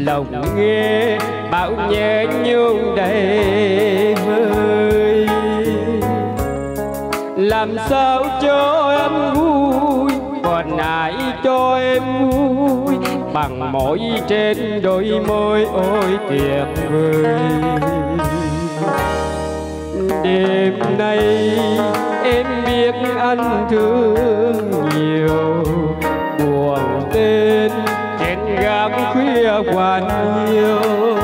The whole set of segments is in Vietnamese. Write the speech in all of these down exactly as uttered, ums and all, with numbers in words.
lòng nghe bao nhớ nhung đầy vơi. Làm sao cho em vui, còn ai cho em vui bằng môi trên đôi môi ôi tuyệt vời. Đêm nay em biết anh thương nhiều, buồn tên trên gác khuya quan yêu.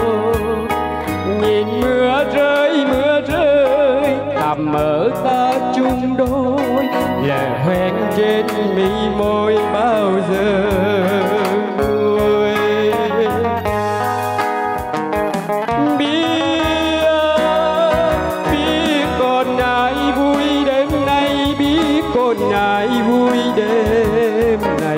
Nhìn mưa rơi mưa rơi tầm ở ta chung đôi, lệ hoen trên mi môi bao giờ nguôi. Biết biết còn ai vui đêm nay, biết còn ai vui đêm này.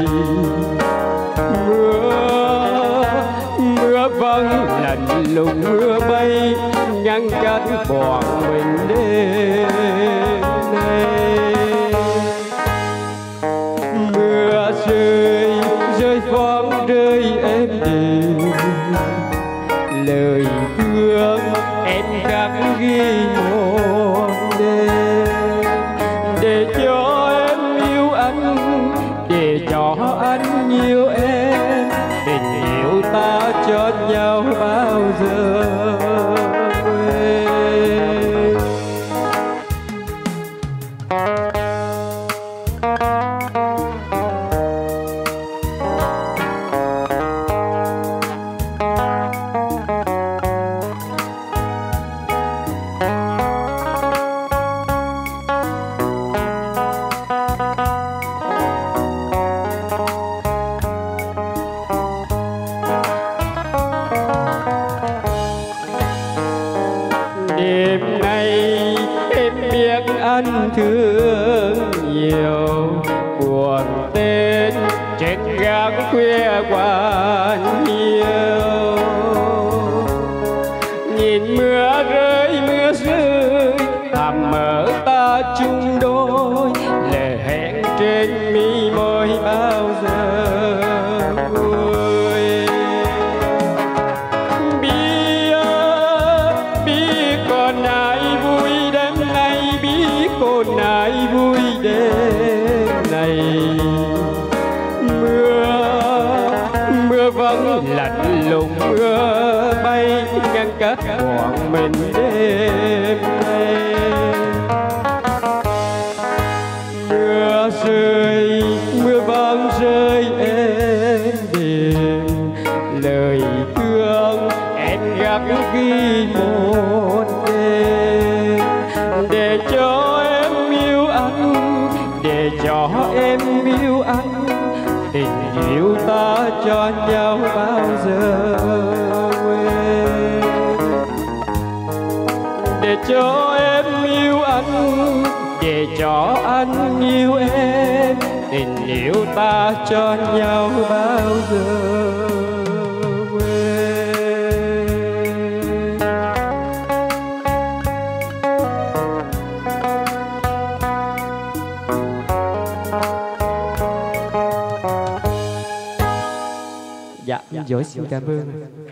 Mưa mưa vắng lạnh lùng mưa bay ngăn cách bọn mình đêm nay. Mưa rơi rơi phóng rơi em đêm, lời thương em khắc ghi một đêm. Để cho em yêu anh, để cho anh yêu em, tình yêu ta cho nhau bao giờ quên. Đêm nay em biết anh thương nhiều, buồn tên trên gác khuya quan nhiều. Nhìn mưa rơi mưa rơi thầm ở ta chung đôi, lệ hẹn trên mi môi bao giờ nguôi. Còn ai vui đêm nay, biết còn ai vui đêm này. Mưa mưa vẫn lạnh lùng mưa bay ngăn cách bọn mình đêm nay. Mưa rơi mưa vẫn rơi em đêm, lời thương em gác ghi một đêm. Để cho em yêu anh, để cho em yêu anh, tình yêu ta cho nhau bao giờ quên. Để cho em yêu anh, để cho anh yêu em, tình yêu ta cho nhau bao giờ quên. Dạ, Dối xin cảm ơn.